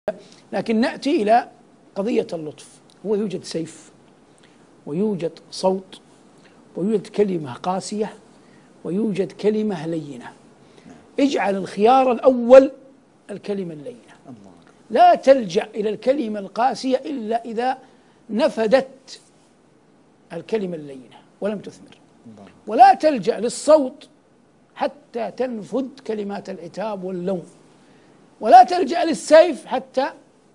لكن نأتي إلى قضية اللطف. هو يوجد سيف ويوجد صوت ويوجد كلمة قاسية ويوجد كلمة لينة. اجعل الخيار الأول الكلمة اللينة. لا تلجأ إلى الكلمة القاسية إلا إذا نفدت الكلمة اللينة ولم تثمر، ولا تلجأ للصوت حتى تنفد كلمات العتاب واللوم، ولا تلجأ للسيف حتى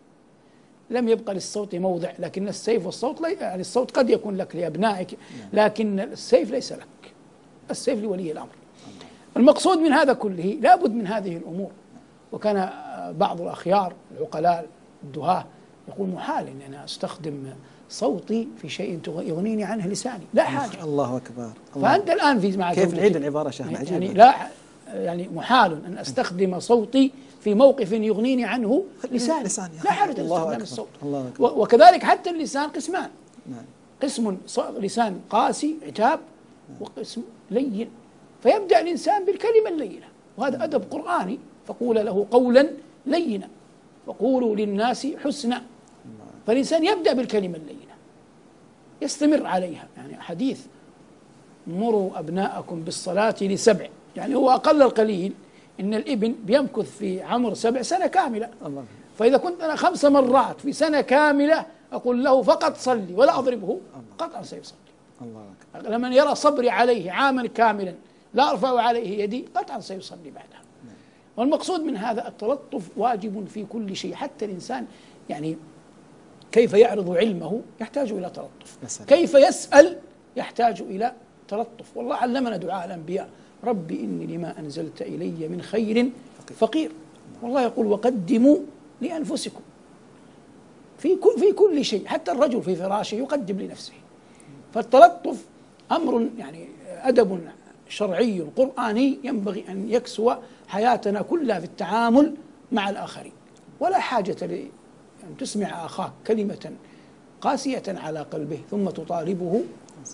لم يبقى للصوت موضع. لكن السيف والصوت يعني الصوت قد يكون لك لأبنائك، لكن السيف ليس لك، السيف لولي الأمر. المقصود من هذا كله لابد من هذه الأمور. وكان بعض الأخيار العقلاء الدهاة يقول محال أن أنا أستخدم صوتي في شيء يغنيني عنه لساني، لا حاجة. الله أكبر. فأنت الآن في مع كيف نعيد العبارة شيخنا؟ عجيبة. يعني لا، يعني محال أن أستخدم صوتي في موقف يغنيني عنه لساني، لا حاجة لاستخدام الصوت. وكذلك حتى اللسان قسمان، قسم لسان قاسي عتاب وقسم لين. فيبدأ الإنسان بالكلمة اللينة، وهذا أدب قرآني. فقول له قولا لينا وقولوا للناس حسنا. فالإنسان يبدأ بالكلمة اللينة يستمر عليها. يعني حديث مروا أبناءكم بالصلاة ل7، يعني هو أقل القليل إن الابن بيمكث في عمر 7 سنة كاملة. فإذا كنت أنا 5 مرات في سنة كاملة أقول له فقط صلي ولا أضربه، قطعا سيصلي. لمن يرى صبري عليه عاما كاملا لا أرفع عليه يدي قطعا سيصلي بعدها. والمقصود من هذا التلطف واجب في كل شيء. حتى الإنسان يعني كيف يعرض علمه يحتاج إلى تلطف، كيف يسأل يحتاج إلى تلطف. والله علمنا دعاء الأنبياء: ربي إني لما أنزلت إلي من خير فقير. والله يقول: وقدموا لأنفسكم في كل شيء، حتى الرجل في فراشه يقدم لنفسه. فالتلطف أمر يعني أدب شرعي قرآني ينبغي أن يكسو حياتنا كلها في التعامل مع الآخرين. ولا حاجة أن تسمع أخاك كلمة قاسية على قلبه ثم تطالبه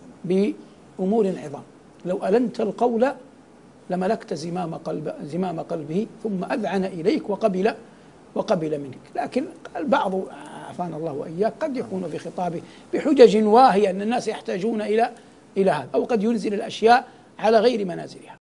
بأمور عظام. لو ألنت القول لملكت زمام قلبه ثم أذعن إليك وقبل منك. لكن البعض عافانا الله وإياك قد يكون في خطابه بحجج واهية أن الناس يحتاجون إلى هذا، أو قد ينزل الأشياء على غير منازلها.